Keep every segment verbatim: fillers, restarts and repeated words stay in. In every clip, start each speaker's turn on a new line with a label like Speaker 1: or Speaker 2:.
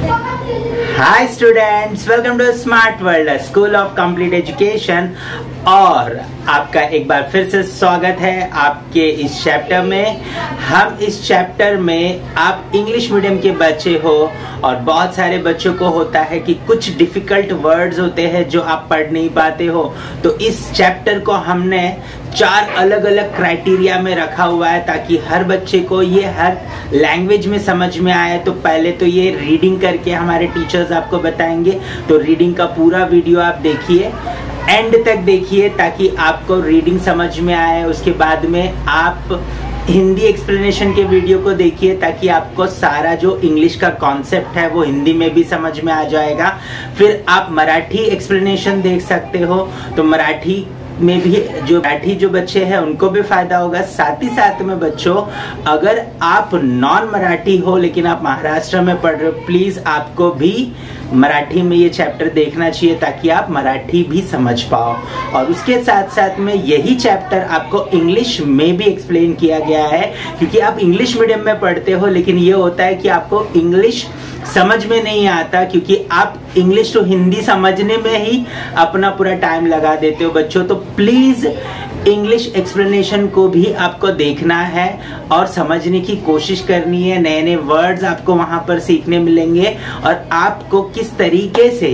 Speaker 1: Hi students, welcome to smart world school of complete education. और आपका एक बार फिर से स्वागत है आपके इस चैप्टर में। हम इस चैप्टर में, आप इंग्लिश मीडियम के बच्चे हो और बहुत सारे बच्चों को होता है कि कुछ डिफिकल्ट वर्ड्स होते हैं जो आप पढ़ नहीं पाते हो, तो इस चैप्टर को हमने चार अलग अलग क्राइटेरिया में रखा हुआ है ताकि हर बच्चे को ये हर लैंग्वेज में समझ में आए। तो पहले तो ये रीडिंग करके हमारे टीचर्स आपको बताएंगे, तो रीडिंग का पूरा वीडियो आप देखिए, एंड तक देखिए ताकि आपको रीडिंग समझ में आए। उसके बाद में आप हिंदी एक्सप्लेनेशन के वीडियो को देखिए ताकि आपको सारा जो इंग्लिश का कॉन्सेप्ट है वो हिंदी में भी समझ में आ जाएगा। फिर आप मराठी एक्सप्लेनेशन देख सकते हो, तो मराठी में भी जो मराठी जो बच्चे हैं उनको भी फायदा होगा। साथ ही साथ में बच्चों, अगर आप नॉन मराठी हो लेकिन आप महाराष्ट्र में पढ़ रहे हो, प्लीज आपको भी मराठी में ये चैप्टर देखना चाहिए ताकि आप मराठी भी समझ पाओ। और उसके साथ साथ में यही चैप्टर आपको इंग्लिश में भी एक्सप्लेन किया गया है, क्योंकि आप इंग्लिश मीडियम में पढ़ते हो लेकिन ये होता है कि आपको इंग्लिश समझ में नहीं आता, क्योंकि आप इंग्लिश तो हिंदी समझने में ही अपना पूरा टाइम लगा देते हो बच्चों। तो प्लीज इंग्लिश एक्सप्लेनेशन को भी आपको देखना है और समझने की कोशिश करनी है। नए नए वर्ड्स आपको वहां पर सीखने मिलेंगे और आपको किस तरीके से,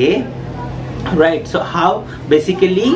Speaker 1: right, so how basically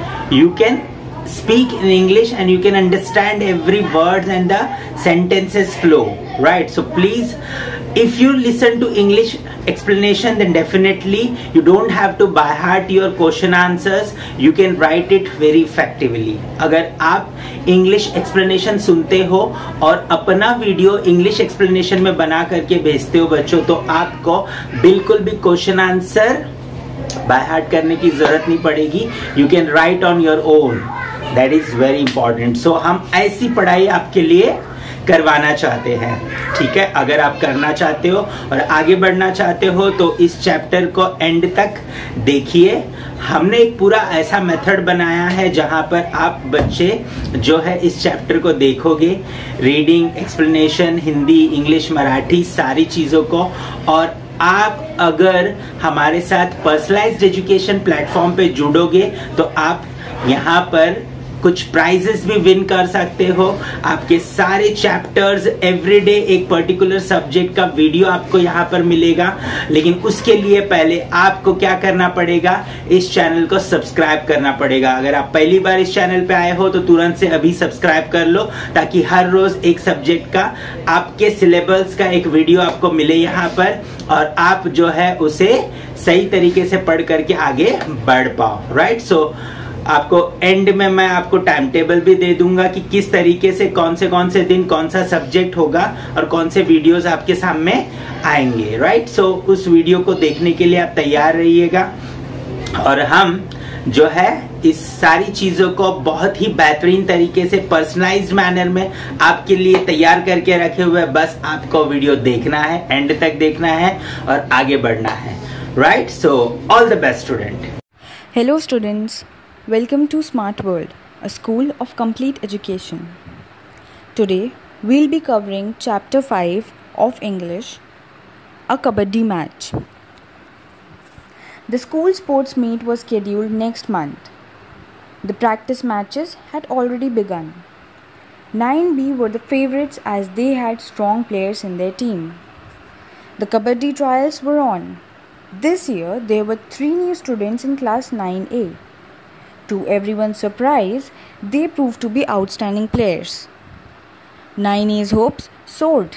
Speaker 1: you can speak in English and you can understand every word and the sentences flow, right? So please, if you listen to English explanation, then definitely you don't have to by heart your question answers, you can write it very effectively. अगर आप English explanation सुनते हो और अपना video English explanation में बना करके भेजते हो बच्चों, तो आपको बिल्कुल भी क्वेश्चन आंसर बाय हार्ट करने की जरूरत नहीं पड़ेगी। You can write on your own, that is very important. So हम ऐसी पढ़ाई आपके लिए करवाना चाहते हैं, ठीक है। अगर आप करना चाहते हो और आगे बढ़ना चाहते हो तो इस चैप्टर को एंड तक देखिए। हमने एक पूरा ऐसा मेथड बनाया है जहां पर आप बच्चे जो है इस चैप्टर को देखोगे, reading, explanation, Hindi, English, Marathi, सारी चीजों को। और आप अगर हमारे साथ पर्सनलाइज्ड एजुकेशन प्लेटफॉर्म पे जुड़ोगे तो आप यहाँ पर कुछ प्राइजेस भी विन कर सकते हो। आपके सारे चैप्टर्स एवरीडे एक पर्टिकुलर सब्जेक्ट का वीडियो आपको यहाँ पर मिलेगा, लेकिन उसके लिए पहले आपको क्या करना पड़ेगा, इस चैनल को सब्सक्राइब करना पड़ेगा। अगर आप पहली बार इस चैनल पे आए हो तो तुरंत से अभी सब्सक्राइब कर लो ताकि हर रोज एक सब्जेक्ट का आपके सिलेबस का एक वीडियो आपको मिले यहाँ पर, और आप जो है उसे सही तरीके से पढ़ करके आगे बढ़ पाओ, राइट। सो आपको एंड में मैं आपको टाइम टेबल भी दे दूंगा कि किस तरीके से कौन से कौन से दिन कौन सा सब्जेक्ट होगा और कौन से वीडियोस आपके सामने आएंगे, राइट। सो उस वीडियो को देखने के लिए आप तैयार रहिएगा। और हम जो है इस सारी चीजों को बहुत ही बेहतरीन तरीके से पर्सनलाइज्ड मैनर में आपके लिए तैयार करके रखे हुए, बस आपको वीडियो देखना है, एंड तक देखना है और आगे बढ़ना है, right. So all the best student.
Speaker 2: Hello students, welcome to Smart World, a school of complete education. Today we'll be covering chapter five of English, a kabaddi match. The school sports meet was scheduled next month. The practice matches had already begun. nine B were the favorites as they had strong players in their team. The kabaddi trials were on. This year there were three new students in class nine A. To everyone's surprise, they proved to be outstanding players. nine A's hopes soared.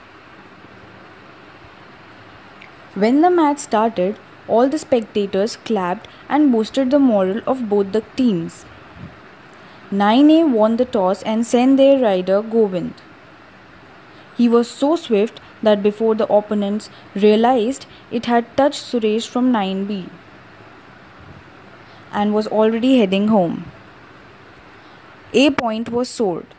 Speaker 2: When the match started, all the spectators clapped and boosted the morale of both the teams. nine A won the toss and sent their rider Govind. He was so swift that before the opponents realized it had touched Suresh from nine B. And was already heading home. A point was scored.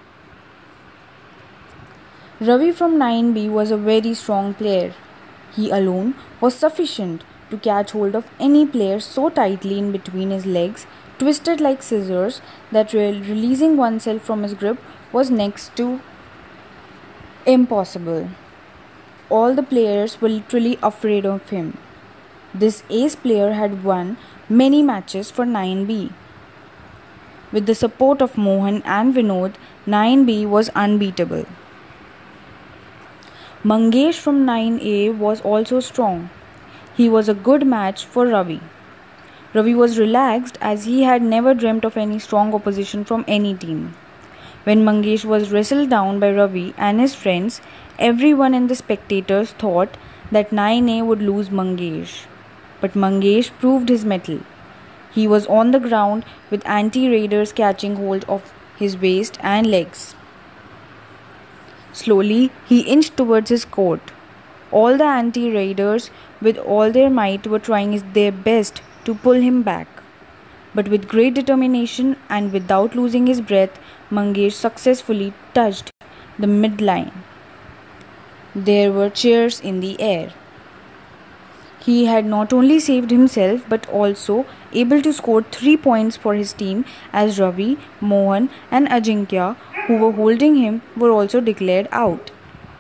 Speaker 2: Ravi from nine B was a very strong player. He alone was sufficient to catch hold of any player so tightly in between his legs, twisted like scissors, that re- releasing oneself from his grip was next to impossible. all the players were literally afraid of him. This ace player had won many matches for nine B. With the support of Mohan and Vinod, nine B was unbeatable. Mangesh from nine A was also strong. He was a good match for Ravi. Ravi was relaxed as he had never dreamt of any strong opposition from any team. When Mangesh was wrestled down by Ravi and his friends, everyone and the spectators thought that nine A would lose Mangesh. But Mangesh proved his mettle. He was on the ground with anti-raiders catching hold of his waist and legs. Slowly, he inched towards his court. All the anti-raiders, with all their might, were trying their best to pull him back. But with great determination and without losing his breath, Mangesh successfully touched the midline. There were cheers in the air. He had not only saved himself but also able to score three points for his team as Ravi, Mohan and Ajinkya, who were holding him, were also declared out.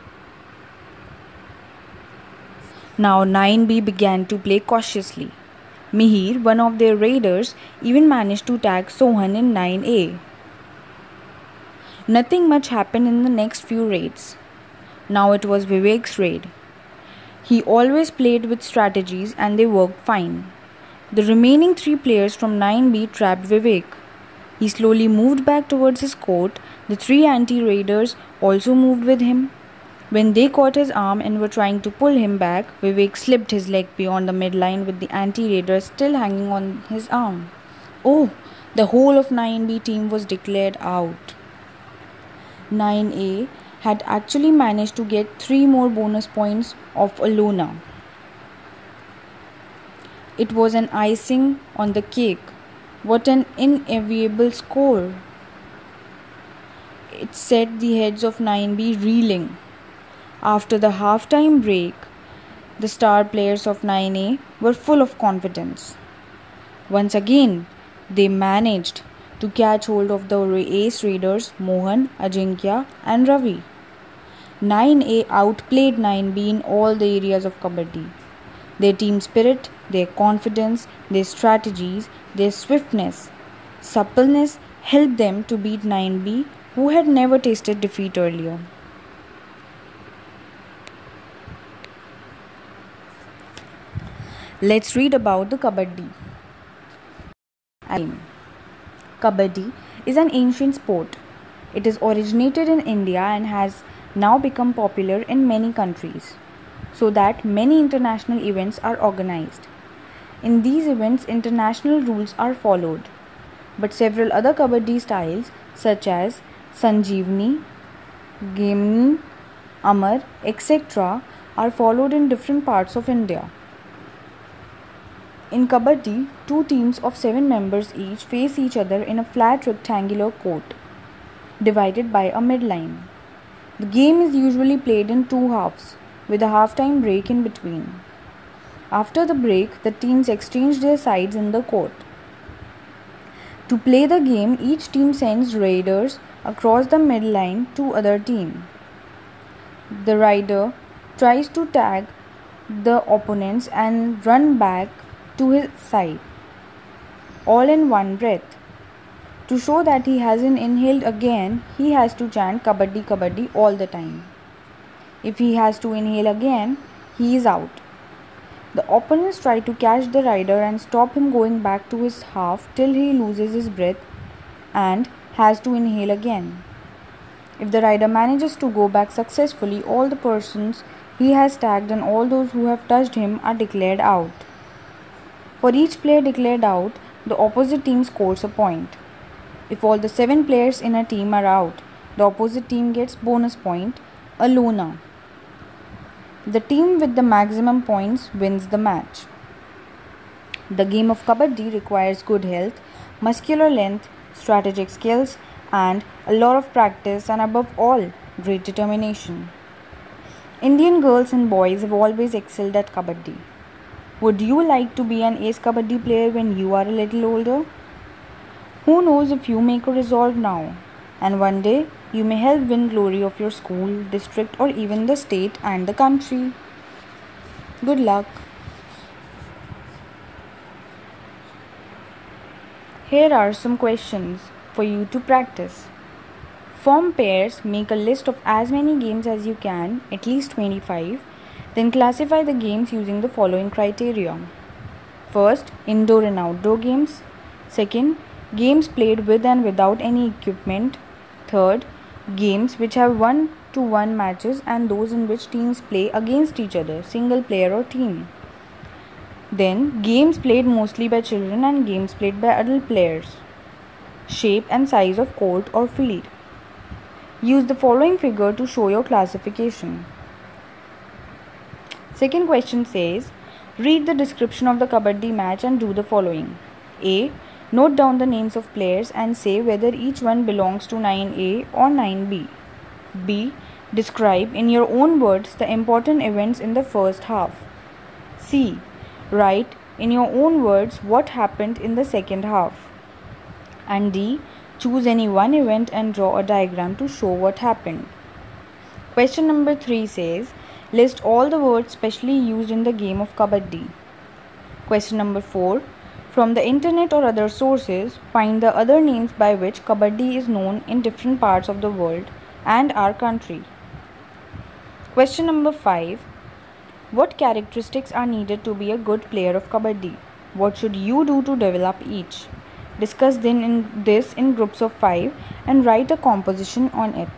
Speaker 2: Now nine B began to play cautiously. Mihir, one of their raiders, even managed to tag Sohan in nine A. Nothing much happened in the next few raids. Now it was Vivek's raid. He always played with strategies and they worked fine. The remaining three players from nine B trapped Vivek. He slowly moved back towards his court. The three anti-raiders also moved with him. When they caught his arm and were trying to pull him back, Vivek slipped his leg beyond the midline with the anti-raider still hanging on his arm. Oh, the whole of nine B team was declared out. nine A had actually managed to get three more bonus points of Alona. It was an icing on the cake. What an inevitable score! It set the heads of nine B reeling. After the halftime break, the star players of nine A were full of confidence. Once again, they managed to catch hold of the ace raiders Mohan, Ajinkya and Ravi. nine A outplayed nine B in all the areas of Kabaddi. Their team spirit, their confidence, their strategies, their swiftness, suppleness helped them to beat nine B, who had never tasted defeat earlier. Let's read about the Kabaddi. Kabaddi is an ancient sport. It is originated in India and has now become popular in many countries, so that many international events are organized. In these events, international rules are followed, but several other Kabaddi styles such as Sanjeevani, Gemni, Amar, et cetera are followed in different parts of India. In Kabaddi, two teams of seven members each face each other in a flat rectangular court, divided by a midline. The game is usually played in two halves, with a halftime break in between. After the break, the teams exchange their sides in the court. To play the game, each team sends raiders across the midline to other team. The rider tries to tag the opponents and run back to his side, all in one breath. To show that he hasn't inhaled again, he has to chant Kabaddi Kabaddi all the time. If he has to inhale again, he is out. The opponents try to catch the rider and stop him going back to his half till he loses his breath and has to inhale again. If the rider manages to go back successfully, all the persons he has tagged and all those who have touched him are declared out. For each player declared out, the opposite team scores a point. If all the seven players in a team are out, the opposite team gets bonus point, a Lona. The team with the maximum points wins the match. The game of Kabaddi requires good health, muscular length, strategic skills, and a lot of practice and above all, great determination. Indian girls and boys have always excelled at Kabaddi. Would you like to be an ace Kabaddi player when you are a little older? Who knows if you make a resolve now? and one day you may help win glory of your school, district, or even the state and the country. Good luck. Here are some questions for you to practice. Form pairs, make a list of as many games as you can, at least twenty-five. Then classify the games using the following criteria. First, indoor and outdoor games. Second, games played with and without any equipment. Third, games which have one-to-one matches and those in which teams play against each other, single player or team. Then, games played mostly by children and games played by adult players. Shape and size of court or field. Use the following figure to show your classification. Second question says, read the description of the Kabaddi match and do the following. A. Note down the names of players and say whether each one belongs to nine A or nine B. B. Describe in your own words the important events in the first half. C. Write in your own words what happened in the second half. And D. Choose any one event and draw a diagram to show what happened. Question number three says, list all the words specially used in the game of Kabaddi. Question number four. From the internet or other sources, find the other names by which Kabaddi is known in different parts of the world and our country. Question number five. What characteristics are needed to be a good player of Kabaddi? What should you do to develop each? Discuss then in this in groups of five and write a composition on it.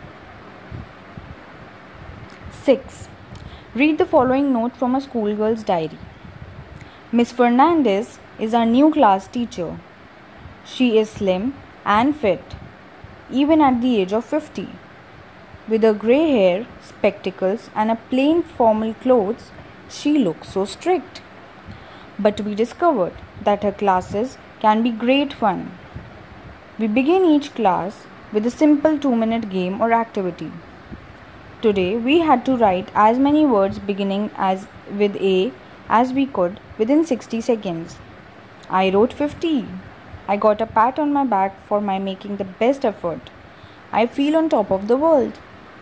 Speaker 2: six. Read the following note from a schoolgirl's diary. Miss Fernandez is our new class teacher. She is slim and fit, even at the age of fifty. With her grey hair, spectacles, and a plain formal clothes, she looks so strict. But we discovered that her classes can be great fun. We begin each class with a simple two-minute game or activity. Today, we had to write as many words beginning as with A as we could within sixty seconds. I wrote fifty. I got a pat on my back for my making the best effort. I feel on top of the world.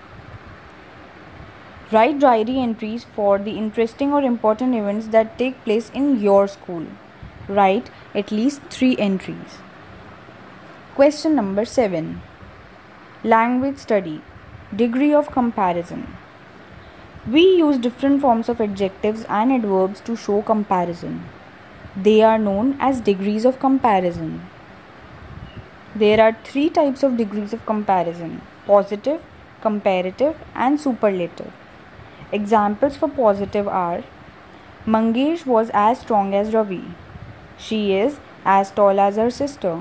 Speaker 2: Write diary entries for the interesting or important events that take place in your school. Write at least three entries. Question number seven. Language study. Degree of comparison. We use different forms of adjectives and adverbs to show comparison. They are known as degrees of comparison. There are three types of degrees of comparison: positive, comparative, and superlative. Examples for positive are: Mangesh was as strong as Ravi. She is as tall as her sister.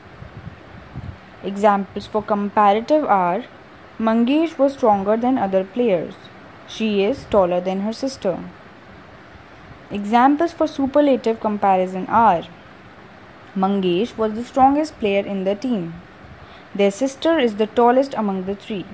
Speaker 2: Examples for comparative are: Mangesh was stronger than other players. She is taller than her sister. Examples for superlative comparison are: Mangesh was the strongest player in the team. Their sister is the tallest among the three.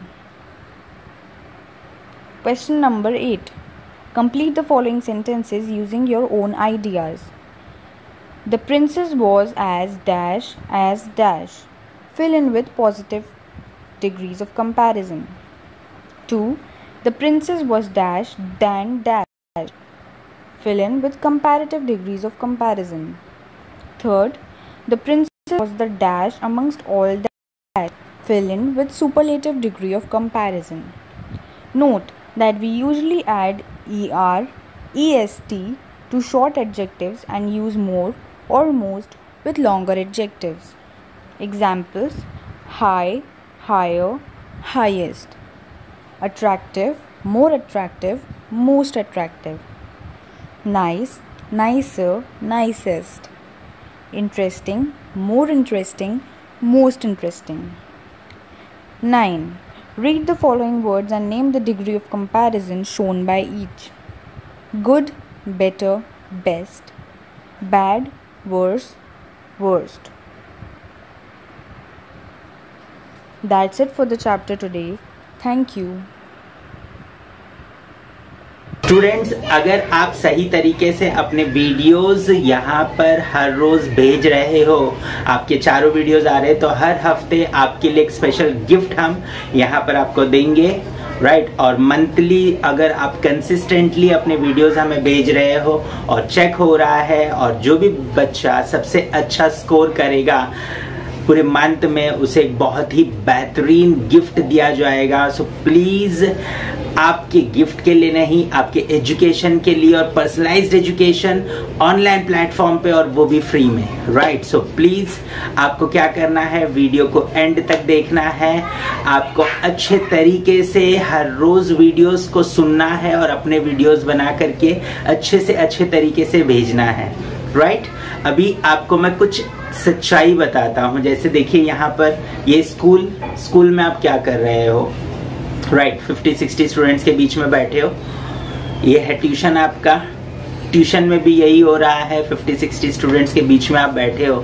Speaker 2: Question number eight. Complete the following sentences using your own ideas. The princess was as dash as dash. Fill in with positive degrees of comparison. two. The princess was dash than dash. Fill in with comparative degrees of comparison. Third, the princess was the dash amongst all dash. Fill in with superlative degree of comparison. Note that we usually add er, est to short adjectives and use more or most with longer adjectives. Examples: high, higher, highest. Attractive, more attractive, most attractive. Nice, nicer, nicest. Interesting, more interesting, most interesting. nine. Read the following words and name the degree of comparison shown by each. Good, better, best. Bad, worse, worst. That's it for the chapter today. Thank you.
Speaker 1: Students, अगर आप सही तरीके से अपने videos यहाँ पर हर रोज भेज रहे हो, आपके चारों वीडियोस आ रहे हैं, तो हर हफ्ते आपके लिए एक स्पेशल गिफ्ट हम यहाँ पर आपको देंगे, राइट right? और मंथली अगर आप कंसिस्टेंटली अपने वीडियोस हमें भेज रहे हो और चेक हो रहा है, और जो भी बच्चा सबसे अच्छा स्कोर करेगा पूरे मंथ में, उसे एक बहुत ही बेहतरीन गिफ्ट दिया जाएगा। सो प्लीज आपके गिफ्ट के लिए नहीं, आपके एजुकेशन के लिए, और पर्सनलाइज्ड एजुकेशन ऑनलाइन प्लेटफॉर्म पे, और वो भी फ्री में, राइट। सो प्लीज आपको क्या करना है, वीडियो को एंड तक देखना है, आपको अच्छे तरीके से हर रोज वीडियोस को सुनना है और अपने वीडियोस बना करके अच्छे से अच्छे तरीके से भेजना है, राइट। अभी आपको मैं कुछ सच्चाई बताता हूँ। जैसे देखिए यहाँ पर ये स्कूल स्कूल में आप क्या कर रहे हो, राइट, फिफ्टी सिक्सटी स्टूडेंट्स के बीच में बैठे हो। ये है ट्यूशन आपका, ट्यूशन में भी यही हो रहा है, फिफ्टी सिक्सटी स्टूडेंट्स के बीच में आप बैठे हो।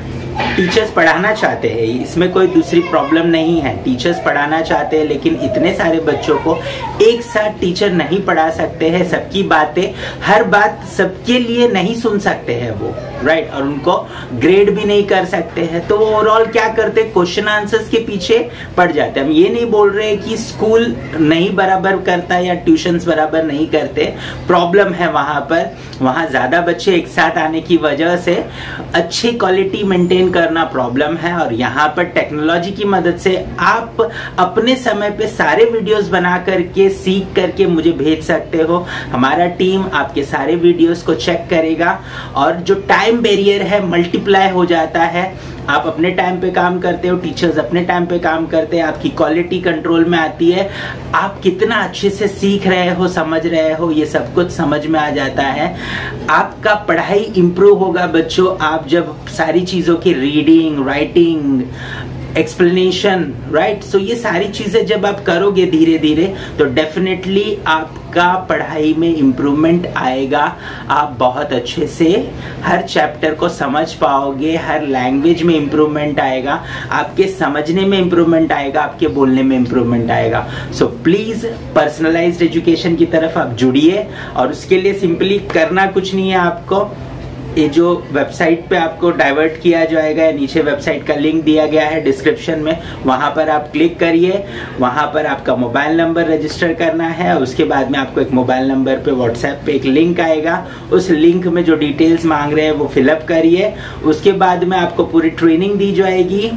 Speaker 1: टीचर्स पढ़ाना चाहते हैं, इसमें कोई दूसरी प्रॉब्लम नहीं है, टीचर्स पढ़ाना चाहते हैं, लेकिन इतने सारे बच्चों को एक साथ टीचर नहीं पढ़ा सकते हैं। सबकी बातें, हर बात सबके लिए नहीं सुन सकते हैं वो, राइट, और उनको ग्रेड भी नहीं कर सकते हैं। तो वो ओवरऑल क्या करते, क्वेश्चन आंसर्स के पीछे पड़ जाते हैं। हम ये नहीं बोल रहे कि स्कूल नहीं बराबर करता या ट्यूशंस बराबर नहीं करते, प्रॉब्लम है वहां पर, वहां ज्यादा बच्चे एक साथ आने की वजह से अच्छी क्वालिटी मेंटेन करना प्रॉब्लम है। और यहाँ पर टेक्नोलॉजी की मदद से आप अपने समय पे सारे वीडियोस बना करके, सीख करके मुझे भेज सकते हो। हमारा टीम आपके सारे वीडियोस को चेक करेगा, और जो टाइम बैरियर है मल्टीप्लाई हो जाता है। आप अपने टाइम पे काम करते हो, टीचर्स अपने टाइम पे काम करते हैं, आपकी क्वालिटी कंट्रोल में आती है, आप कितना अच्छे से सीख रहे हो, समझ रहे हो, ये सब कुछ समझ में आ जाता है। आपका पढ़ाई इंप्रूव होगा बच्चों, आप जब सारी चीजों की reading, writing, explanation, right, so ये सारी चीजें जब आप करोगे धीरे धीरे, तो डेफिनेटली आपका पढ़ाई में इम्प्रूवमेंट आएगा। आप बहुत अच्छे से हर चैप्टर को समझ पाओगे, हर लैंग्वेज में इम्प्रूवमेंट आएगा, आपके समझने में इम्प्रूवमेंट आएगा, आपके बोलने में इम्प्रूवमेंट आएगा। सो प्लीज पर्सनलाइज्ड एजुकेशन की तरफ आप जुड़िए, और उसके लिए सिंपली करना कुछ नहीं है आपको। ये जो वेबसाइट पे आपको डाइवर्ट किया जाएगा, नीचे वेबसाइट का लिंक दिया गया है डिस्क्रिप्शन में, वहां पर आप क्लिक करिए। वहां पर आपका मोबाइल नंबर रजिस्टर करना है, और उसके बाद में आपको एक मोबाइल नंबर पे व्हाट्सएप पे एक लिंक आएगा। उस लिंक में जो डिटेल्स मांग रहे हैं वो फिलअप करिए। उसके बाद में आपको पूरी ट्रेनिंग दी जाएगी,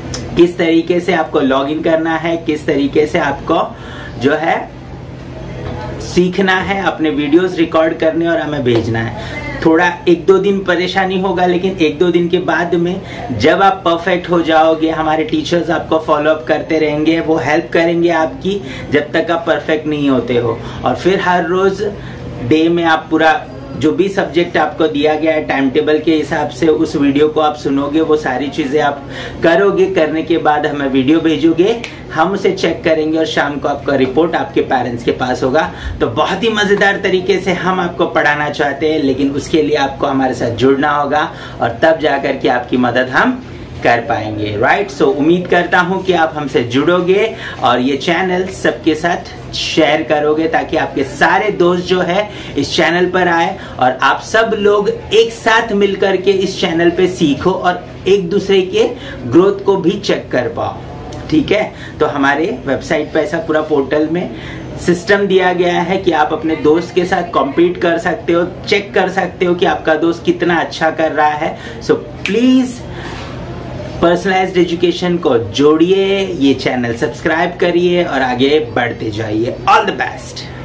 Speaker 1: किस तरीके से आपको लॉग इन करना है, किस तरीके से आपको जो है सीखना है, अपने वीडियोस रिकॉर्ड करने और हमें भेजना है। थोड़ा एक दो दिन परेशानी होगा, लेकिन एक दो दिन के बाद में जब आप परफेक्ट हो जाओगे, हमारे टीचर्स आपको फॉलो अप करते रहेंगे, वो हेल्प करेंगे आपकी जब तक आप परफेक्ट नहीं होते हो। और फिर हर रोज डे में आप पूरा जो भी सब्जेक्ट आपको दिया गया है टाइम टेबल के हिसाब से, उस वीडियो को आप सुनोगे, वो सारी चीजें आप करोगे। करने के बाद हमें वीडियो भेजोगे, हम उसे चेक करेंगे, और शाम को आपका रिपोर्ट आपके पेरेंट्स के पास होगा। तो बहुत ही मजेदार तरीके से हम आपको पढ़ाना चाहते हैं, लेकिन उसके लिए आपको हमारे साथ जुड़ना होगा, और तब जाकर के आपकी मदद हम कर पाएंगे, राइट। सो उम्मीद करता हूं कि आप हमसे जुड़ोगे और ये चैनल सबके साथ शेयर करोगे, ताकि आपके सारे दोस्त जो है इस चैनल पर आए, और आप सब लोग एक साथ मिलकर के इस चैनल पे सीखो, और एक दूसरे के ग्रोथ को भी चेक कर पाओ, ठीक है। तो हमारे वेबसाइट पे ऐसा पूरा पोर्टल में सिस्टम दिया गया है कि आप अपने दोस्त के साथ कॉम्पीट कर सकते हो, चेक कर सकते हो कि आपका दोस्त कितना अच्छा कर रहा है। सो प्लीज पर्सनलाइज्ड एजुकेशन को जोड़िए, ये चैनल सब्सक्राइब करिए और आगे बढ़ते जाइए। All the best.